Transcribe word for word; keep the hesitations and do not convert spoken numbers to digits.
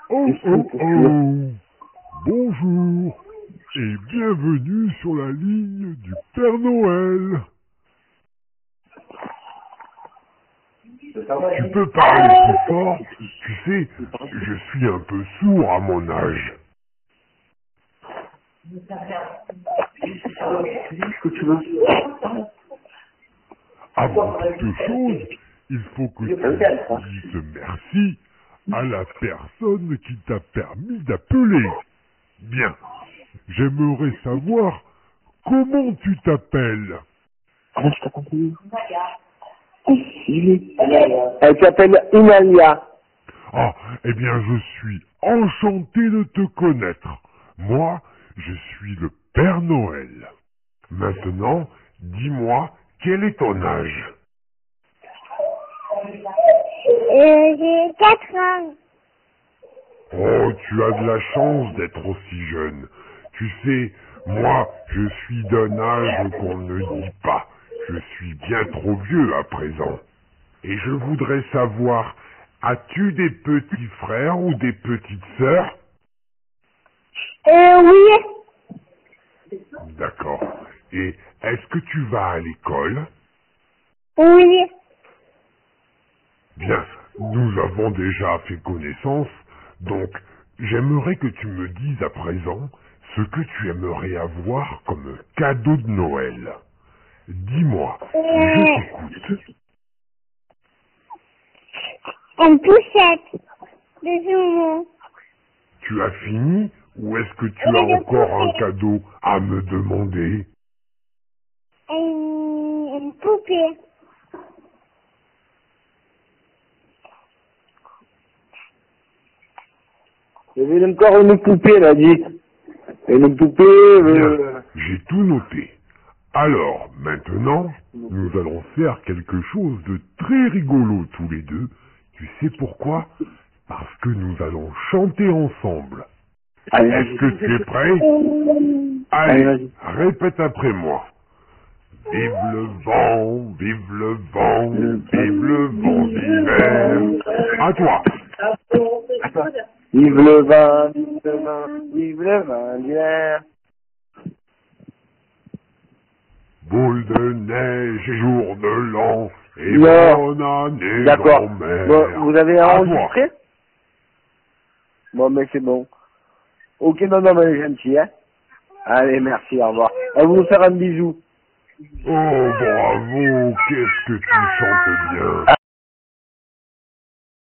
Oh, oh, oh. Bonjour et bienvenue sur la ligne du Père Noël. Tu peux parler plus fort? Tu sais, je suis un peu sourd à mon âge. Avant toute chose, il faut que tu dises merci à la personne qui t'a permis d'appeler. Bien, j'aimerais savoir comment tu t'appelles. Ah, je t'ai compris. Elle s'appelle Inalia. Ah, eh bien, je suis enchanté de te connaître. Moi, je suis le Père Noël. Maintenant, dis-moi, quel est ton âge? Euh, j'ai quatre ans. Oh, tu as de la chance d'être aussi jeune. Tu sais, moi, je suis d'un âge qu'on ne dit pas. Je suis bien trop vieux à présent. Et je voudrais savoir, as-tu des petits frères ou des petites sœurs? Euh, oui. D'accord. Et est-ce que tu vas à l'école? Oui. Bien, nous avons déjà fait connaissance, donc j'aimerais que tu me dises à présent ce que tu aimerais avoir comme cadeau de Noël. Dis-moi, je t'écoute. Une poussette de jumeaux. Tu as fini ou est-ce que tu as encore un cadeau à me demander? Une, une poupée. Il y avait encore une poupée, là, dit. Une poupée, euh... Bien, j'ai tout noté. Alors, maintenant, nous allons faire quelque chose de très rigolo tous les deux. Tu sais pourquoi? Parce que nous allons chanter ensemble. Allez, Est-ce que tu es prêt? Allez, Allez, vas-y. répète après moi. Vive le vent, vive le vent, vive le vent d'hiver. À toi. Vive le vin, vive le vin, vive le vin d'hiver. Boule de neige et jour de l'an, et Non. bonne année, D'accord. grand-mère. Bon, vous avez À enregistré? Bon, mais c'est bon. Ok, non, non, mais gentil, hein. Allez, merci, au revoir. On va vous faire un bisou. Oh, bravo, qu'est-ce que tu chantes bien.